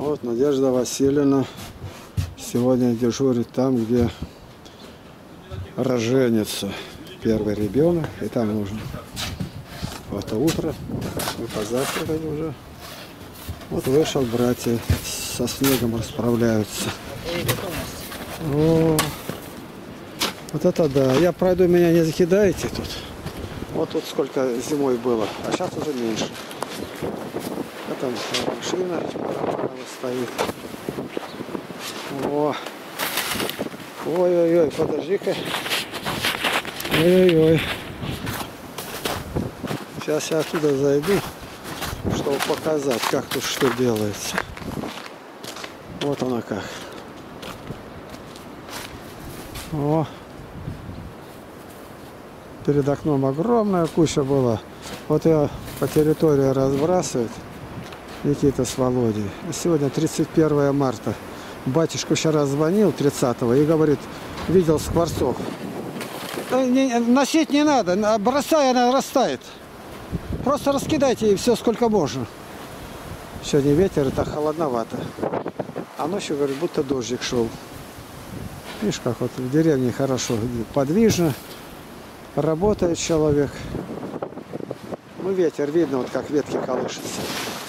Вот Надежда Васильевна сегодня дежурит там, где роженится первый ребенок, и там нужно в это утро мы позавтракали уже. Вот вышел, братья со снегом расправляются. О, вот это да. Я пройду, меня не закидаете тут. Вот тут сколько зимой было, а сейчас уже меньше. А там машина стоит. О. Ой-ой-ой, подожди-ка. Ой-ой-ой. Сейчас я оттуда зайду, чтобы показать, как тут что делается. Вот она как. О. Перед окном огромная куча была. Вот ее по территории разбрасывают Никита с Володей. Сегодня 31 марта. Батюшка вчера звонил 30-го и говорит, видел скворцов. Носить не надо, бросай, она растает. Просто раскидайте и все сколько можно. Сегодня ветер, это холодновато. А ночью, говорит, будто дождик шел. Видишь, как вот в деревне хорошо, подвижно. Работает человек. Ну, ветер, видно, вот как ветки колышутся.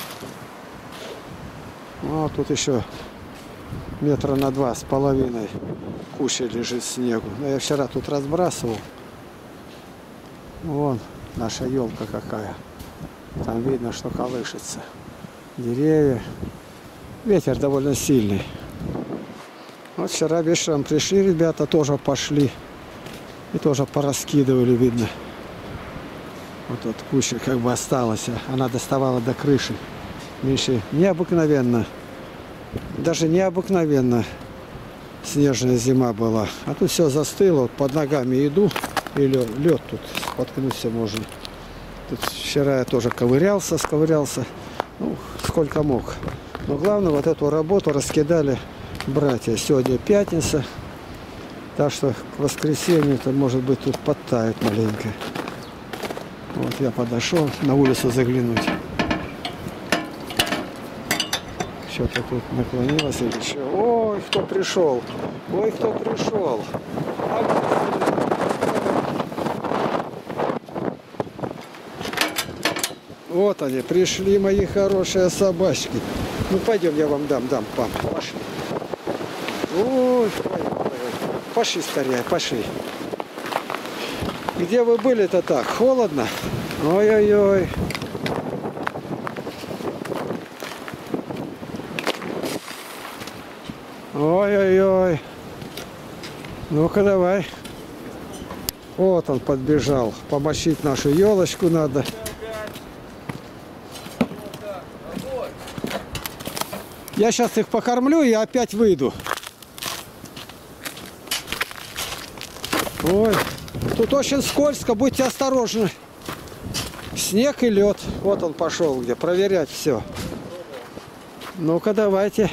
Ну, а тут еще метра на 2,5 куча лежит снегу. Но я вчера тут разбрасывал. Вон наша елка какая. Там видно, что колышется. Деревья. Ветер довольно сильный. Вот вчера вечером пришли ребята, тоже пошли. И тоже пораскидывали, видно. Вот тут куча как бы осталась. Она доставала до крыши. Меньше необыкновенно. Даже необыкновенно снежная зима была. А тут все застыло. Вот под ногами иду. И лед тут. Споткнуться можно. Тут вчера я тоже сковырялся. Ну, сколько мог. Но главное, вот эту работу раскидали братья. Сегодня пятница. Так что к воскресенью-то, может быть, тут подтает маленько. Вот я подошел на улицу заглянуть. Что-то тут наклонилось или что. Ой, кто пришел. Ой, кто пришел. Вот они, пришли мои хорошие собачки. Ну, пойдем, я вам дам, пап. Пошли. Ой, пошли, скорее, пошли. Где вы были-то так? Холодно? Ой-ой-ой. Ой-ой-ой. Ну-ка, давай. Вот он подбежал. Помочить нашу елочку надо. Я сейчас их покормлю и опять выйду. Ой, тут очень скользко, будьте осторожны. Снег и лед. Вот он пошел где, проверять все. Ну-ка, давайте.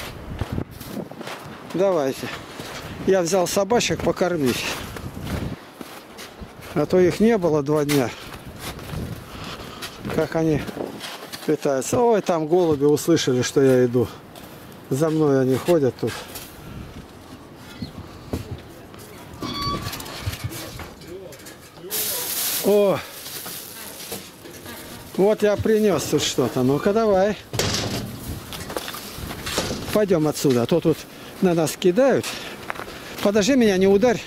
Давайте. Я взял собачек покормить. А то их не было 2 дня. Как они питаются. Ой, там голуби услышали, что я иду. За мной они ходят тут. О, вот я принес тут что-то. Ну-ка, давай. Пойдем отсюда, а то тут на нас кидают. Подожди меня, не ударь.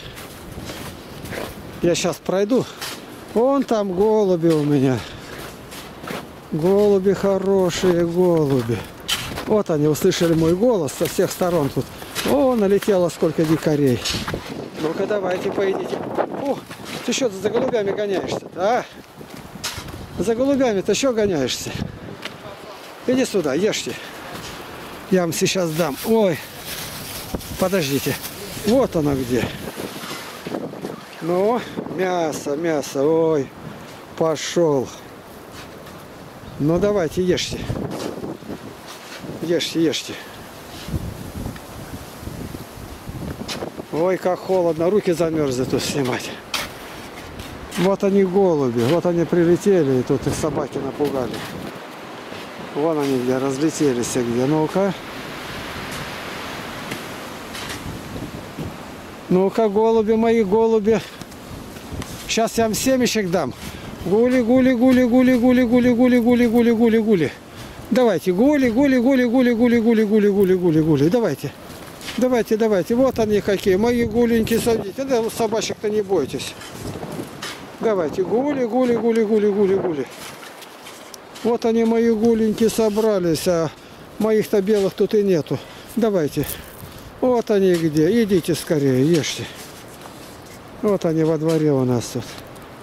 Я сейчас пройду. Вон там голуби у меня. Голуби хорошие, голуби. Вот они услышали мой голос со всех сторон тут. О, налетело сколько дикарей. Ну-ка, давайте, поедите. О, ты что за голубями гоняешься-то, а? За голубями-то что гоняешься? Иди сюда, ешьте. Я вам сейчас дам. Ой, подождите. Вот оно где. Ну, мясо, мясо. Ой, пошел. Ну, давайте, ешьте. Ешьте, ешьте. Ой, как холодно. Руки замерзли тут снимать. Вот они голуби. Вот они прилетели. И тут их собаки напугали. Вон они где, разлетелись где. Ну-ка. Ну-ка, голуби мои, голуби. Сейчас я вам семечек дам. Гули, гули, гули, гули, гули, гули, гули, гули, гули, гули, гули. Давайте, гули, гули, гули, гули, гули, гули, гули, гули, гули, гули. Давайте. Давайте, давайте. Вот они какие. Мои гуленькие, садите. Да, собачек-то не бойтесь. Давайте. Гули, гули, гули, гули, гули, гули. Вот они, мои гуленькие, собрались. А моих-то белых тут и нету. Давайте. Вот они где. Идите скорее, ешьте. Вот они во дворе у нас тут.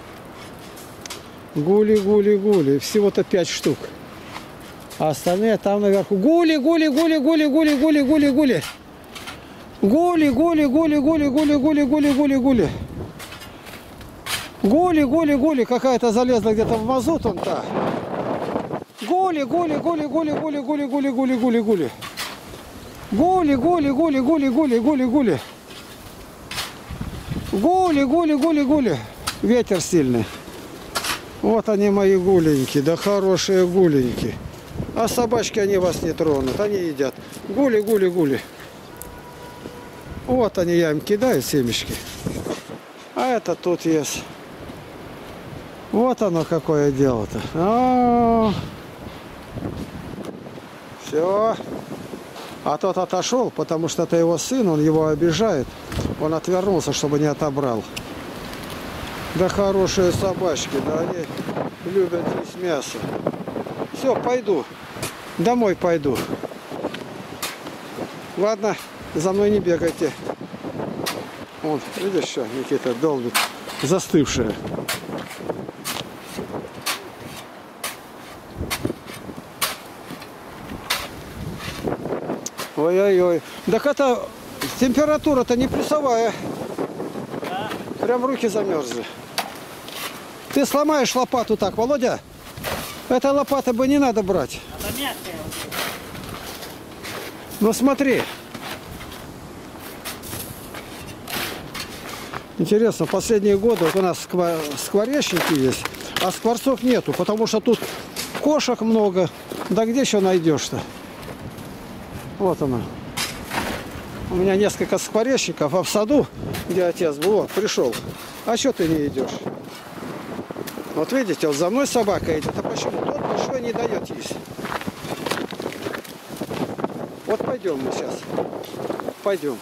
Гули, гули, гули. Всего-то 5 штук. А остальные там наверху. Гули, гули, гули, гули, гули, гули, гули, гули. Гули, гули, гули, гули, гули, гули, гули, гули, гули. Гули, гули, гули. Какая-то залезла где-то в мазут он-то. Гули, гули, гули, гули, гули, гули, гули, гули, гули, гули. Гули, гули, гули, гули, гули, гули, гули. Гули, гули, гули, гули. Ветер сильный. Вот они, мои гуленьки. Да хорошие гуленьки. А собачки, они вас не тронут. Они едят. Гули, гули, гули. Вот они, я им кидаю семечки. А это тут есть. Вот оно какое дело-то. Все. А тот отошел, потому что это его сын, он его обижает. Он отвернулся, чтобы не отобрал. Да хорошие собачки, да они любят есть мясо. Все, пойду. Домой пойду. Ладно, за мной не бегайте. Вон, видишь, что Никита долбит. Застывшие. Ой-ой-ой. Так это температура-то не плюсовая. Да. Прям руки замерзли. Ты сломаешь лопату так, Володя? Этой лопаты бы не надо брать. Она мягкая. Ну смотри. Интересно, последние годы вот у нас скворечники есть, а скворцов нету, потому что тут кошек много. Да где еще найдешь-то? Вот она. У меня несколько скворечников, а в саду, где отец был, вот, пришел. А что ты не идешь? Вот видите, вот за мной собака идет. А почему? Тот большой не дает есть. Вот пойдем мы сейчас. Пойдем.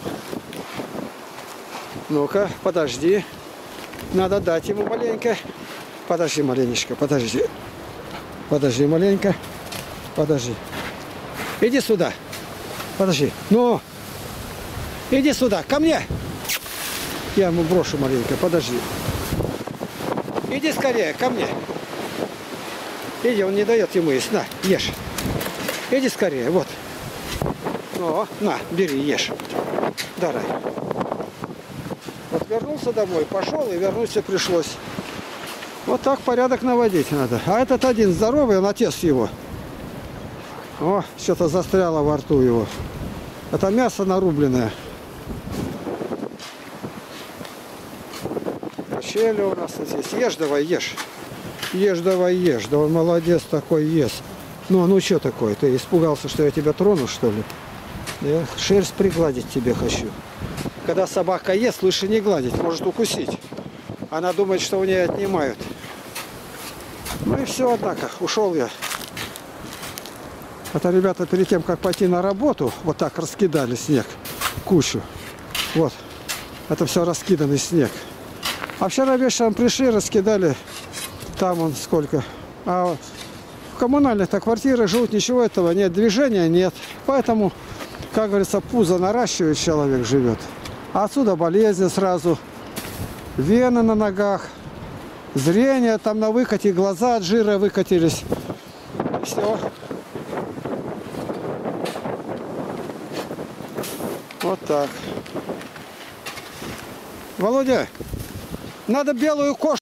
Ну-ка, подожди. Надо дать ему маленько. Подожди маленечко, подожди. Подожди маленько. Подожди. Иди сюда. Подожди. Ну, иди сюда, ко мне. Я ему брошу маленько, подожди. Иди скорее, ко мне. Иди, он не дает ему есть. На, ешь. Иди скорее, вот. О, на, бери, ешь. Давай. Вот вернулся домой, пошел и вернуться пришлось. Вот так порядок наводить надо. А этот один здоровый, он отец его. О, что-то застряло во рту его. Это мясо нарубленное. Качели у нас здесь. Ешь давай, ешь. Ешь давай, ешь. Да он молодец такой, ест. Ну что такое? Ты испугался, что я тебя трону, что ли? Я шерсть пригладить тебе хочу. Когда собака ест, лучше не гладить, может укусить. Она думает, что у нее отнимают. Ну и все, однако, ушел я. Это ребята перед тем, как пойти на работу, вот так раскидали снег, кучу. Вот, это все раскиданный снег. А вчера вечером пришли, раскидали, там он сколько. А в коммунальных-то квартирах живут, ничего этого нет, движения нет. Поэтому, как говорится, пузо наращивает, человек живет. А отсюда болезни сразу, вены на ногах, зрение там на выкате, глаза от жира выкатились. И все. Вот так. Володя, надо белую кошку.